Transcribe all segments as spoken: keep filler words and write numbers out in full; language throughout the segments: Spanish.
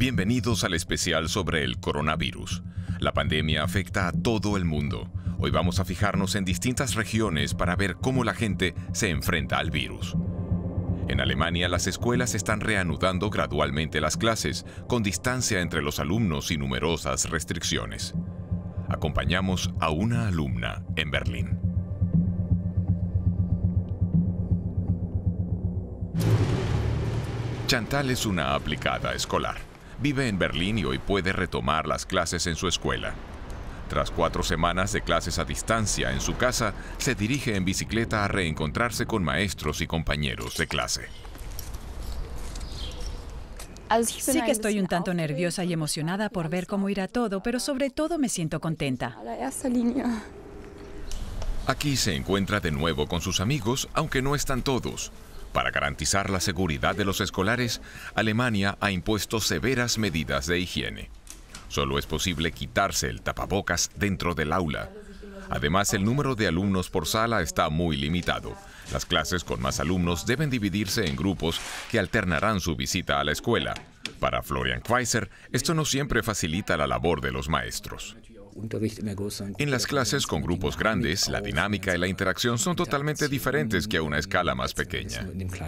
Bienvenidos al especial sobre el coronavirus. La pandemia afecta a todo el mundo. Hoy vamos a fijarnos en distintas regiones para ver cómo la gente se enfrenta al virus. En Alemania, las escuelas están reanudando gradualmente las clases, con distancia entre los alumnos y numerosas restricciones. Acompañamos a una alumna en Berlín. Chantal es una aplicada escolar. Vive en Berlín y hoy puede retomar las clases en su escuela. Tras cuatro semanas de clases a distancia en su casa, se dirige en bicicleta a reencontrarse con maestros y compañeros de clase. Sí que estoy un tanto nerviosa y emocionada por ver cómo irá todo, pero sobre todo me siento contenta. Aquí se encuentra de nuevo con sus amigos, aunque no están todos. Para garantizar la seguridad de los escolares, Alemania ha impuesto severas medidas de higiene. Solo es posible quitarse el tapabocas dentro del aula. Además, el número de alumnos por sala está muy limitado. Las clases con más alumnos deben dividirse en grupos que alternarán su visita a la escuela. Para Florian Kweiser, esto no siempre facilita la labor de los maestros. En las clases con grupos grandes, la dinámica y la interacción son totalmente diferentes que a una escala más pequeña.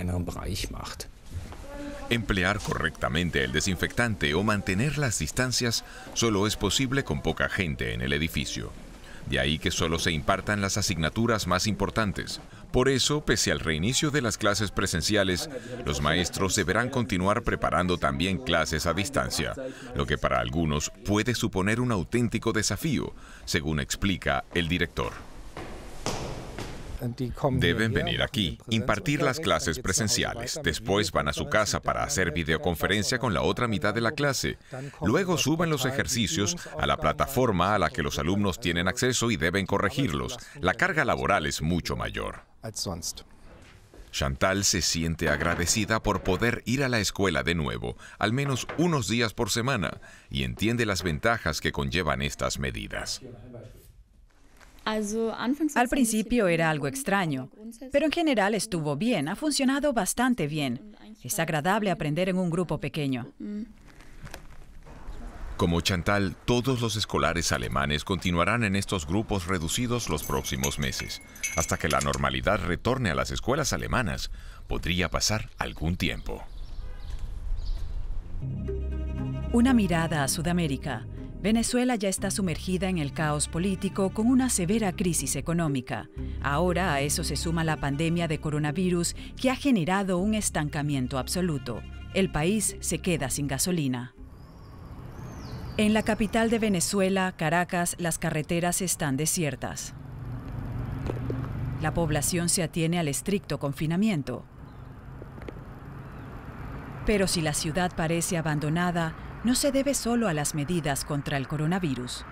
Emplear correctamente el desinfectante o mantener las distancias solo es posible con poca gente en el edificio. De ahí que solo se impartan las asignaturas más importantes. Por eso, pese al reinicio de las clases presenciales, los maestros deberán continuar preparando también clases a distancia, lo que para algunos puede suponer un auténtico desafío, según explica el director. Deben venir aquí, impartir las clases presenciales, después van a su casa para hacer videoconferencia con la otra mitad de la clase. Luego suben los ejercicios a la plataforma a la que los alumnos tienen acceso y deben corregirlos. La carga laboral es mucho mayor. Chantal se siente agradecida por poder ir a la escuela de nuevo, al menos unos días por semana, y entiende las ventajas que conllevan estas medidas. Al principio era algo extraño, pero en general estuvo bien, ha funcionado bastante bien. Es agradable aprender en un grupo pequeño. Como Chantal, todos los escolares alemanes continuarán en estos grupos reducidos los próximos meses. Hasta que la normalidad retorne a las escuelas alemanas, podría pasar algún tiempo. Una mirada a Sudamérica. Venezuela ya está sumergida en el caos político con una severa crisis económica. Ahora a eso se suma la pandemia de coronavirus que ha generado un estancamiento absoluto. El país se queda sin gasolina. En la capital de Venezuela, Caracas, las carreteras están desiertas. La población se atiene al estricto confinamiento. Pero si la ciudad parece abandonada, no se debe solo a las medidas contra el coronavirus.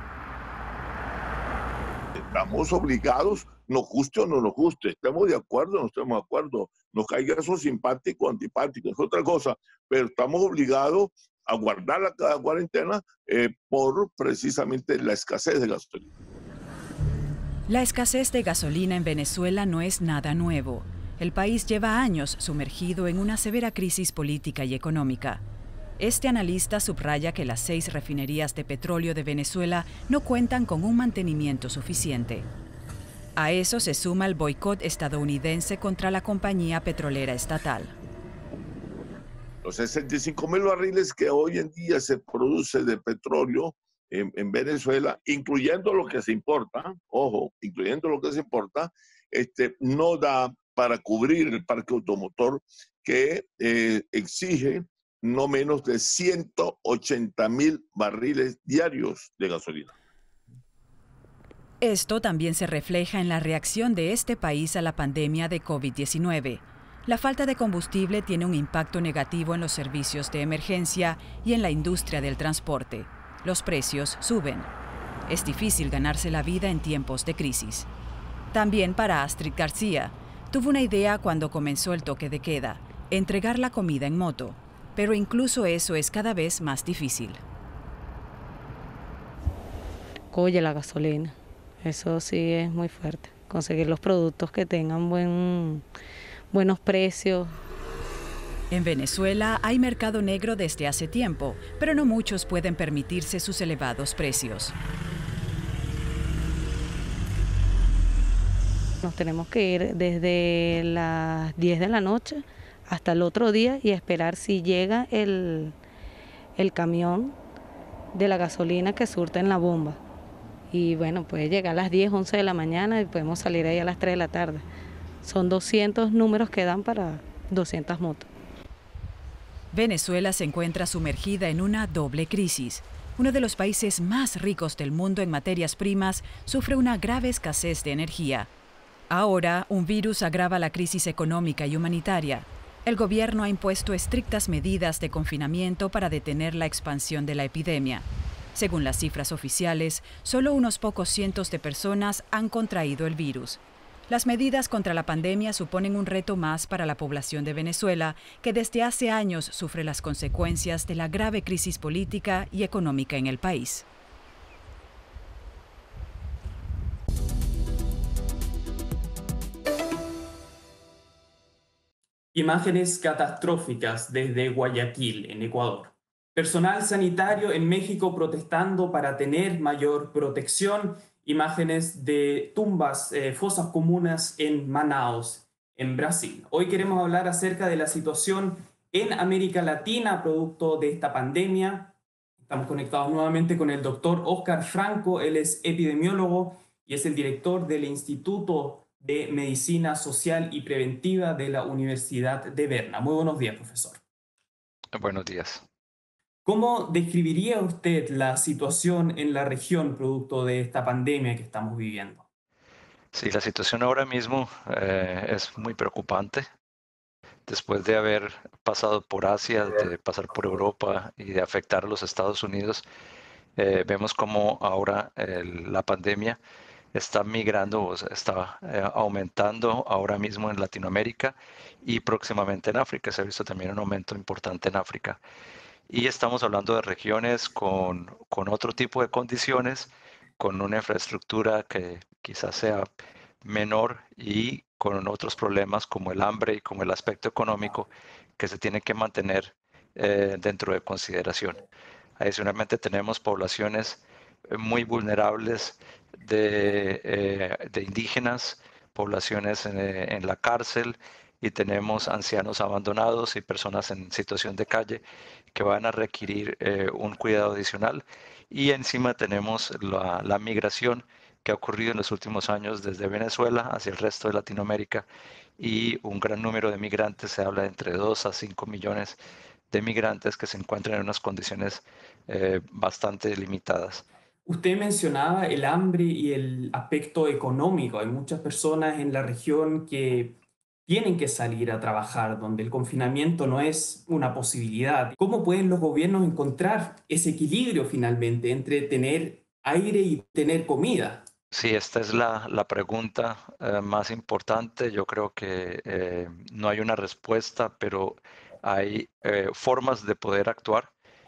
Estamos obligados, nos guste o no nos guste, estemos de acuerdo o no estemos de acuerdo, nos caiga eso simpático o antipático, es otra cosa, pero estamos obligados a guardar la cuarentena eh, por precisamente la escasez de gasolina. La escasez de gasolina en Venezuela no es nada nuevo. El país lleva años sumergido en una severa crisis política y económica. Este analista subraya que las seis refinerías de petróleo de Venezuela no cuentan con un mantenimiento suficiente. A eso se suma el boicot estadounidense contra la compañía petrolera estatal. Los sesenta y cinco mil barriles que hoy en día se produce de petróleo en, en Venezuela, incluyendo lo que se importa, ojo, incluyendo lo que se importa, este, no da para cubrir el parque automotor que eh, exige no menos de ciento ochenta mil barriles diarios de gasolina. Esto también se refleja en la reacción de este país a la pandemia de COVID diecinueve. La falta de combustible tiene un impacto negativo en los servicios de emergencia y en la industria del transporte. Los precios suben. Es difícil ganarse la vida en tiempos de crisis. También para Astrid García. Tuvo una idea cuando comenzó el toque de queda, entregar la comida en moto. Pero incluso eso es cada vez más difícil. Oye, la gasolina, eso sí es muy fuerte. Conseguir los productos que tengan buen, buenos precios En Venezuela hay mercado negro desde hace tiempo, pero no muchos pueden permitirse sus elevados precios. Nos tenemos que ir desde las diez de la noche hasta el otro día y esperar si llega el, el camión de la gasolina que surte en la bomba. Y bueno, puede llegar a las diez, once de la mañana y podemos salir ahí a las tres de la tarde. Son doscientos números que dan para doscientas motos. Venezuela se encuentra sumergida en una doble crisis. Uno de los países más ricos del mundo en materias primas sufre una grave escasez de energía. Ahora, un virus agrava la crisis económica y humanitaria. El gobierno ha impuesto estrictas medidas de confinamiento para detener la expansión de la epidemia. Según las cifras oficiales, solo unos pocos cientos de personas han contraído el virus. Las medidas contra la pandemia suponen un reto más para la población de Venezuela, que desde hace años sufre las consecuencias de la grave crisis política y económica en el país. Imágenes catastróficas desde Guayaquil, en Ecuador. Personal sanitario en México protestando para tener mayor protección. Imágenes de tumbas, eh, fosas comunes en Manaus, en Brasil. Hoy queremos hablar acerca de la situación en América Latina producto de esta pandemia. Estamos conectados nuevamente con el doctor Óscar Franco. Él es epidemiólogo y es el director del Instituto de Medicina Social y Preventiva de la Universidad de Berna. Muy buenos días, profesor. Buenos días. ¿Cómo describiría usted la situación en la región producto de esta pandemia que estamos viviendo? Sí, la situación ahora mismo eh, es muy preocupante. Después de haber pasado por Asia, de pasar por Europa y de afectar a los Estados Unidos, eh, vemos cómo ahora eh, la pandemia está migrando, o sea, está eh, aumentando ahora mismo en Latinoamérica y próximamente en África. Se ha visto también un aumento importante en África. Y estamos hablando de regiones con, con otro tipo de condiciones, con una infraestructura que quizás sea menor y con otros problemas como el hambre y como el aspecto económico que se tiene que mantener eh, dentro de consideración. Adicionalmente tenemos poblaciones muy vulnerables de, eh, de indígenas, poblaciones en, en la cárcel, y tenemos ancianos abandonados y personas en situación de calle que van a requerir eh, un cuidado adicional. Y encima tenemos la, la migración que ha ocurrido en los últimos años desde Venezuela hacia el resto de Latinoamérica, y un gran número de migrantes, se habla de entre dos a cinco millones de migrantes que se encuentran en unas condiciones eh, bastante limitadas. Usted mencionaba el hambre y el aspecto económico. Hay muchas personas en la región que tienen que salir a trabajar, donde el confinamiento no es una posibilidad. ¿Cómo pueden los gobiernos encontrar ese equilibrio finalmente entre tener aire y tener comida? Sí, esta es la, la pregunta eh, más importante. Yo creo que eh, no hay una respuesta, pero hay eh, formas de poder actuar.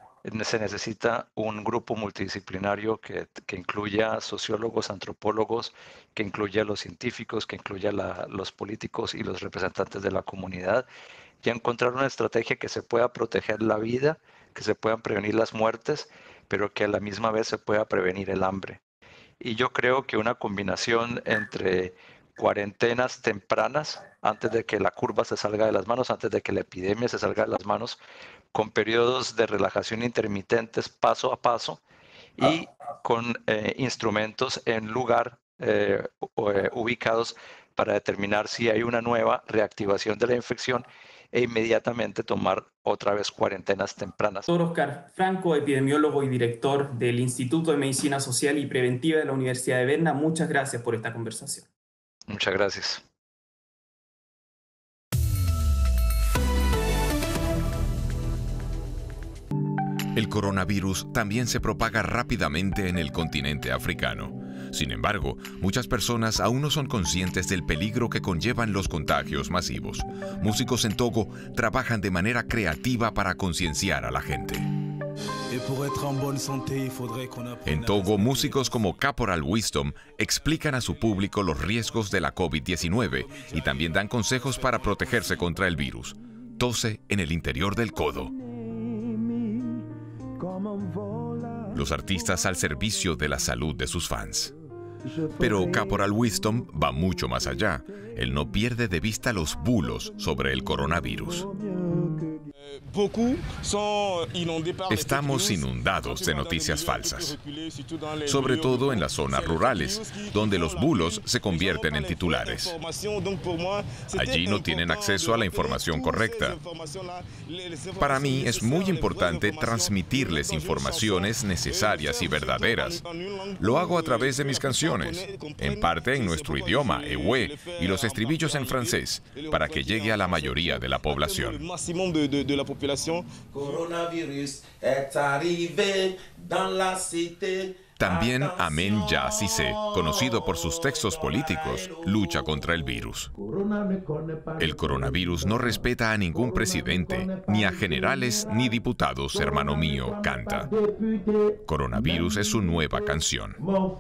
Se necesita un grupo multidisciplinario que, que incluya sociólogos, antropólogos, que incluya a los científicos, que incluya a los políticos y los representantes de la comunidad, y encontrar una estrategia que se pueda proteger la vida, que se puedan prevenir las muertes, pero que a la misma vez se pueda prevenir el hambre. Y yo creo que una combinación entre cuarentenas tempranas, antes de que la curva se salga de las manos, antes de que la epidemia se salga de las manos, con periodos de relajación intermitentes paso a paso y con eh, instrumentos en lugar eh, eh, ubicados para determinar si hay una nueva reactivación de la infección e inmediatamente tomar otra vez cuarentenas tempranas. Doctor Óscar Franco, epidemiólogo y director del Instituto de Medicina Social y Preventiva de la Universidad de Berna, muchas gracias por esta conversación. Muchas gracias. El coronavirus también se propaga rápidamente en el continente africano. Sin embargo, muchas personas aún no son conscientes del peligro que conllevan los contagios masivos. Músicos en Togo trabajan de manera creativa para concienciar a la gente. En Togo, músicos como Caporal Wisdom explican a su público los riesgos de la COVID diecinueve y también dan consejos para protegerse contra el virus. tose en el interior del codo. Los artistas al servicio de la salud de sus fans. Pero Caporal Wisdom va mucho más allá. Él no pierde de vista los bulos sobre el coronavirus. Estamos inundados de noticias falsas, sobre todo en las zonas rurales, donde los bulos se convierten en titulares. Allí no tienen acceso a la información correcta. Para mí es muy importante transmitirles informaciones necesarias y verdaderas. Lo hago a través de mis canciones, en parte en nuestro idioma, ewe, y los estribillos en francés, para que llegue a la mayoría de la población. También Amen Ya Cissé, conocido por sus textos políticos, lucha contra el virus. El coronavirus no respeta a ningún presidente, ni a generales ni diputados, hermano mío, canta. Coronavirus es su nueva canción.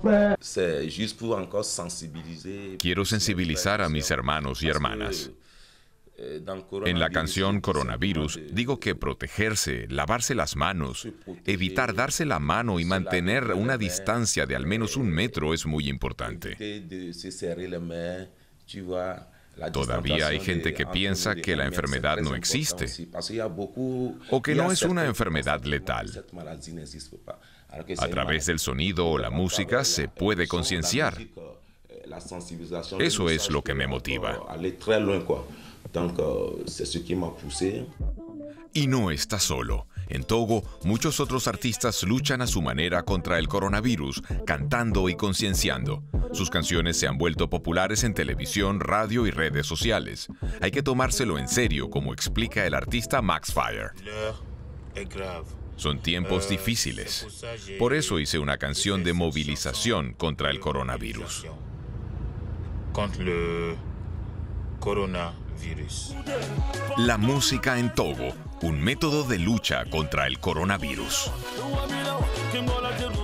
Quiero sensibilizar a mis hermanos y hermanas. En la canción Coronavirus digo que protegerse, lavarse las manos, evitar darse la mano y mantener una distancia de al menos un metro es muy importante. Todavía hay gente que piensa que la enfermedad no existe o que no es una enfermedad letal. A través del sonido o la música se puede concienciar. Eso es lo que me motiva. Y no está solo. En Togo, muchos otros artistas luchan a su manera contra el coronavirus, cantando y concienciando. Sus canciones se han vuelto populares en televisión, radio y redes sociales. Hay que tomárselo en serio, como explica el artista Max Fire. Son tiempos difíciles. Por eso hice una canción de movilización contra el coronavirus. La música en Togo, un método de lucha contra el coronavirus.